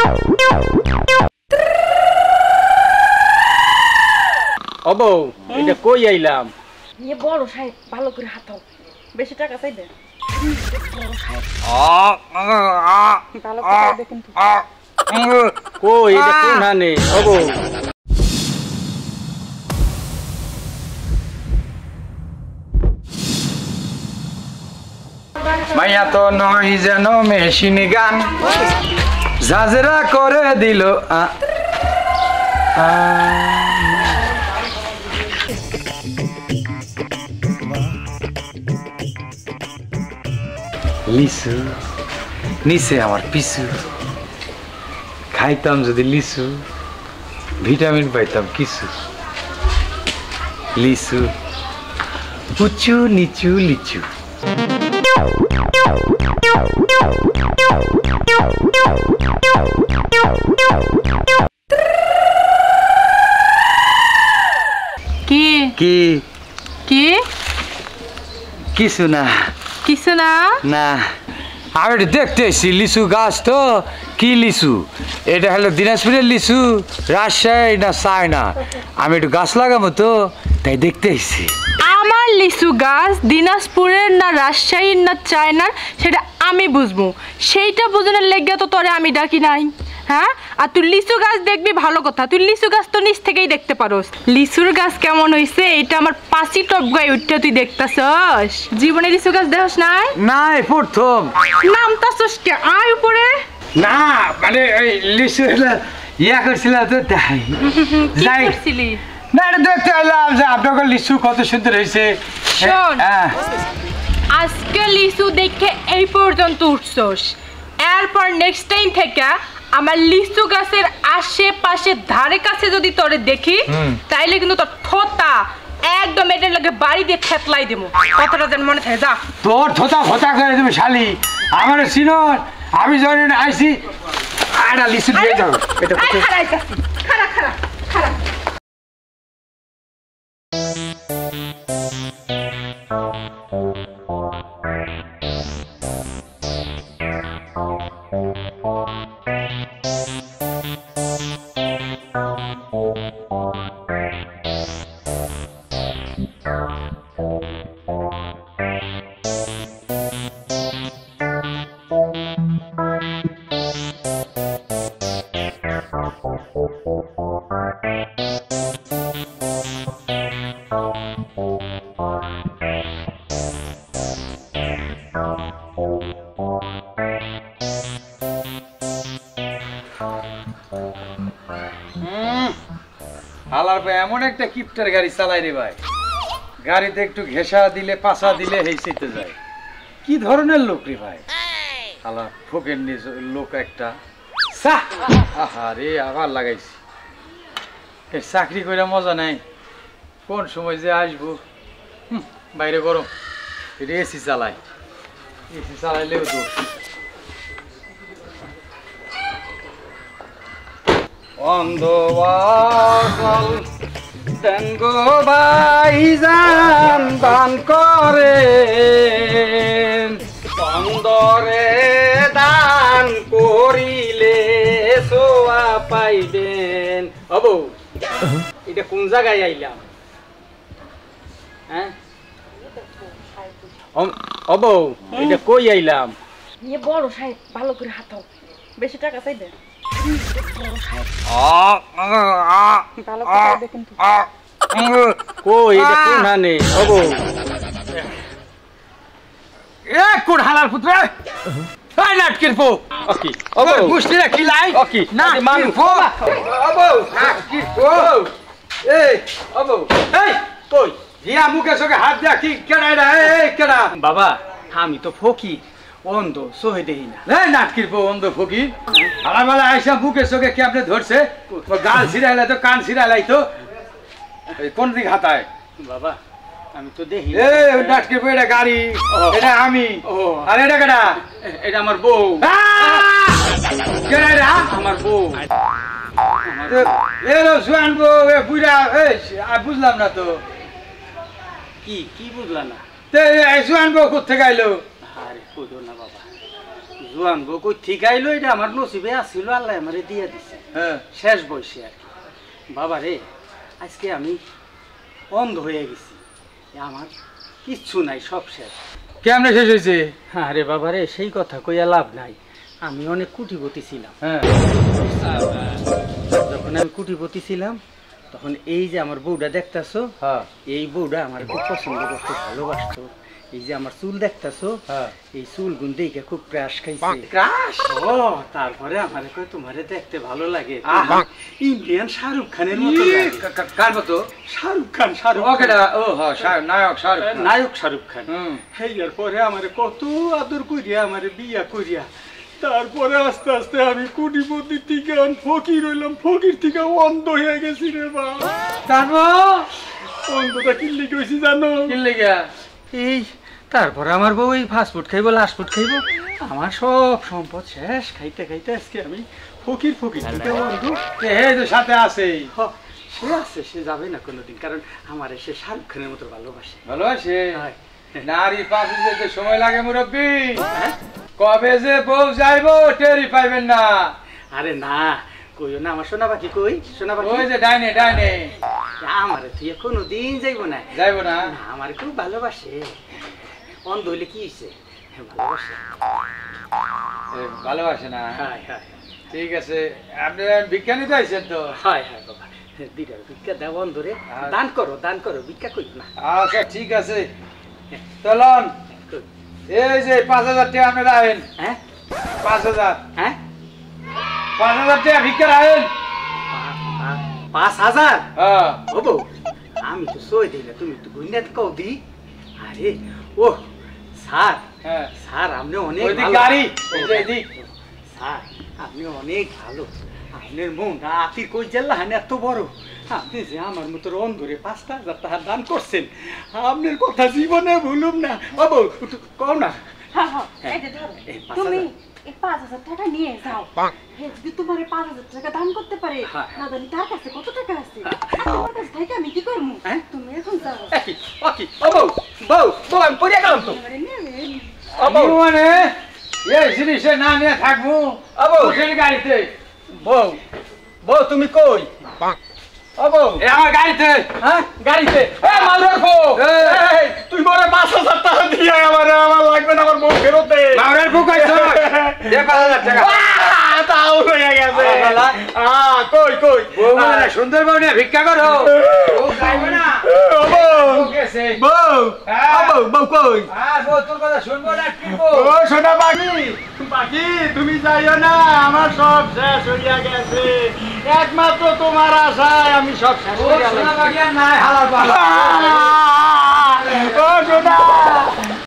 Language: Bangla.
অবো এটা কই আইলাম নিয়ে বড় সাহেব ভালো করে হাতাও বেশি টাকা চাইবে ভালো করে দেখেন কই এটা কোন হানে অবো মাইয়া তো নয় যেন মেশিন গান জাজরা করে দিল লিচু নিচে আমার পিছু খাইতাম যদি লিচু ভিটামিন পাইতাম কিছু লিচু উঁচু নিচু লিচু কি কি কি কিছু না কিছু না না আমি একটু দেখতে এসেছি লিচু গাছ তো কি লিচু এটা হলো দিনাজপুরের লিচু রাজশাহী না চায়না আমি একটু গাছ লাগাবো তো তাই দেখতে এসেছি আমার লিচু গাছ দিনাজপুরের না রাজশাহীর না চায়নার সেটা আমি বুঝবো সেইটা বোঝানোর লেগে তো তোরে আমি ডাকি নাই হ্যাঁ আর তুই লিচু গাছ দেখবি ভালো কথা তুই লিচু গাছ তো নিচ থেকেই দেখতে পারোস লিচুর গাছ কেমন হইছে এটা আমার পাঁচি টপ গায়ে উঠতে তুই দেখতাছস জীবনে লিচু গাছ দেখস নাই নাই প্রথম নামতাছস কে আয় উপরে না মানে এই লিচু ইয়া করছিলাম তো তাই কি করছিলি না এটা দেখতে এলাম যে আপনার লিচু কত সুন্দর হয়েছে শোন আজকে লিচু দেখে এই পর্যন্ত উঠছস এরপর নেক্সট টাইম থেকে আমার লিচু গাছের আশেপাশে ধারে কাছে যদি তোরে দেখি তাইলে কিন্তু তোর থোতা একদম এটার লগে বাড়ি দিয়ে থেতলাই দেবো কথাটা যেন মনে থাকে যা তোর থোতা ফোতা করে দেবে শালি আমার চিনো আমি যখন আইসি একটা লিচু দিয়ে যাবো এটা খারা খারা খারা হালার ভাই এমন একটা কিপটার গাড়ি চালাই রে ভাই গাড়িতে একটু ঘেঁষা দিলে পাশা দিলে হেসেতে যায় কি ধরনের লোক রে ভাই হালা ফোকের লোক একটা আরে আবার লাগাইছি চাকরি করে মজা নাই কোন সময় যে আসবো বাইরে গরম এটা এসি চালাই এসি চালাইলেও দোষ অন্ধবাসল তেঙ্গো ভাইজান দান করে অন্ধরে দান করিলে সোয়া পাইবেন অবো এটা কোন জায়গায় আইলাম হ্যাঁ অবো এটা কই আইলাম নিয়ে বড় সাহেব ভালো করে হাতাও বেশি টাকা চাইবে ভালো করে দেখেন কই এটা কোন হানে অবো এ কোন হালার পুত্র এই নাটকের পো ওকে অবো গুষ্টিরা কি লাই ওকে না মান পো অবো নাটকের পো এই অবো এই কই জিয়া মুখে সঙ্গে হাত দিয়া কি কেডা এটা এই কেডা বাবা আমি তো ফকির অন্ধ সহে দেই না এই নাটকির পো অন্ধ ফকির আলামালা আইসা মুখে সঙ্গে কি আপনি ধরছে গাল ছিড়াইলা তো কান ছিড়াইলাই তো এই কোন দিক হাতায় বাবা আমি তো দেখি এই নাটকির পো এটা গাড়ি এটা আমি আর এটা কেডা এটা আমার বউ কেডা এটা আমার বউ এলো জোয়ান বউ এ বুইড়া এই বুঝলাম না তো কি বুঝলা না তে জোয়ান বউ কোথা থেকে আইলো আরে বুঝো না বাবা জোয়ান বউ কই ঠিক আইলো, এটা আমার নসিবে আসছিল, আল্লাহ আমারে দিয়ে দিছে। হ্যাঁ, শেষ বয়সে আর কি। বাবা রে, আজকে আমি অন্ধ হয়ে গেছি, আমার কিচ্ছু নাই, সব শেষ। কেমনে শেষ হয়েছে? আরে বাবা রে, সেই কথা কইয়া লাভ নাই। আমি অনেক কুটিপতি ছিলাম। হ্যাঁ, যখন আমি কুটিপতি ছিলাম তখন এই যে আমার বউটা দেখতেছো, এই বউটা আমার খুব পছন্দ করতো, ভালোবাসতো। এই যে আমার চুল দেখতেছো, এই চুল গুন দেখে খুব ক্রাশ খাইছে। ও তারপরে আমারে কয় তোমারে দেখতে ভালো লাগে, ইন্ডিয়ান শাহরুখ খানের মতো। কার মতো? শাহরুখ খান। নায়ক শাহরুখ খান। হেয়ার পরে আমারে কত আদর করিয়া আমারে বিয়া করিয়া, তারপরে আস্তে আস্তে আমি কুটিপতি থেকে ফকির হইলাম, ফকির থেকে অন্ধ হয়ে গেছি রে বাবা। অন্ধটা কিনলে গেছি জানো? কিনলে গিয়া এই তারপরে আমার বউ এই ফাস্টফুড খাইবো, লাস্ট ফুড খাইবো, আমার সব সম্পদ শেষ। খাইতে খাইতে আজকে আমি ফকির থেকে অন্ধ। এই তো সাথে আছে, সে আছে, সে যাবে না কোনোদিন, কারণ আমার সে শাহরুখ খানের মতো ভালোবাসে। ভালোবাসে? নারী পাশে যেতে সময় লাগে মুরব্বী, কবে যে বউ যাইবো টেরি পাইবেন না। আরে না, কইও না, আমার সোনা পাখি কই? সোনা পাখি ওই যে ডাইনে ডাইনে। আমারে তুই কোনোদিন যাইবো না। যাইবো না? আমার খুব ভালোবাসে। অন্ধ হইলে কি হইছে, ভালোবাসে। ভালোবাসে না? হ্যাঁ হ্যাঁ, ঠিক আছে। আপনি ভিক্ষা নিতে আইছেন তো? হ্যাঁ হ্যাঁ বাবা, দিদার ভিক্ষা দাও, অন্ধরে দান করো, দান করো, ভিক্ষা করি না। আচ্ছা ঠিক আছে, চলুন। এই যে 5,000 টাকা আপনি রাখেন। হ্যাঁ 5,000? হ্যাঁ 5,000 টাকা ভিক্ষা রাখেন। 5,000? হ্যাঁ। ও বউ, আমি তো সই দিই না, তুমি তো গুইনা কও দি। আরে ও স্যার, হ্যাঁ স্যার আপনি অনেক ওইদিক গাড়ি, এই যে এদিক। স্যার আপনি অনেক ভালো, আপনার মনটা আতির কই জেলা হান এত বড়। আপনি যে আমার মতো অন্ধরে 5,000 টাকা দান করছেন, আপনার কথা জীবনে ভুলুম না। ও বউ কও না। তুমি এই 5,000 টাকা নিয়ে যাও, যদি তোমার 5,000 টাকা দান করতে পারে, না জানি তার কাছে কত টাকা আছে, তোমার কাছে থেকে আমি কি করবো? তুমি এখন যাও। ও বউ, বউ বউ আমি পড়ে গেলাম তো। মানে এই জিনিসে না নিয়ে থাকবো গাড়িতে। বউ, বউ তুমি কই? আমার গাড়িতে। হ্যাঁ গাড়িতে। তুই মরে 5,000 টাকা দিয়ে আমার লাগবে না, আমার বউ ফেরত দে। মাউরের বুক আইছো দে 5,000 টাকা। তাও হয়ে গেছে। কই কই বউ মানে সুন্দর বউ নিয়ে ভিক্ষা করো, বউ যাইবে না। বউ গেছে বউ, বউ বউ কই? বউ তোর কথা শুনবো না, কিনবো। ও সোনা পাখি, পাখি তুমি যাইও না, আমার সব শেষ হইয়া গেছে। একমাত্র তোমার আশায় আমি সব শেষ হয়ে গেল। সোনা পাখি আর নাই, হালাল পালা।